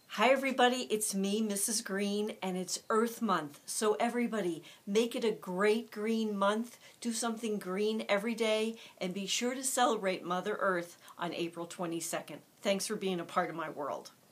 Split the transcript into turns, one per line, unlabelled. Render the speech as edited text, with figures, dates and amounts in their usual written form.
Hi everybody, it's me, Mrs. Green, and it's Earth Month. So everybody, make it a great green month. Do something green every day, and be sure to celebrate Mother Earth on April 22nd. Thanks for being a part of my world.